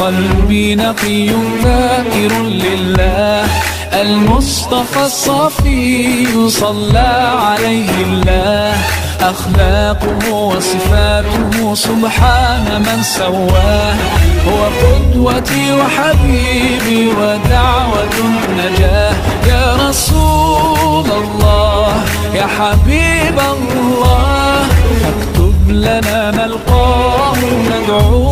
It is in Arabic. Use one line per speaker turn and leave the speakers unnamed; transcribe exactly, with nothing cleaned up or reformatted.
قلبي نقي ذاكر لله، المصطفى الصفي صلى عليه الله، أخلاقه وصفاته سبحان من سواه، هو قدوتي وحبيبي ودعوة النجاة. يا رسول الله يا حبيب الله، فاكتب لنا نلقاه ندعوه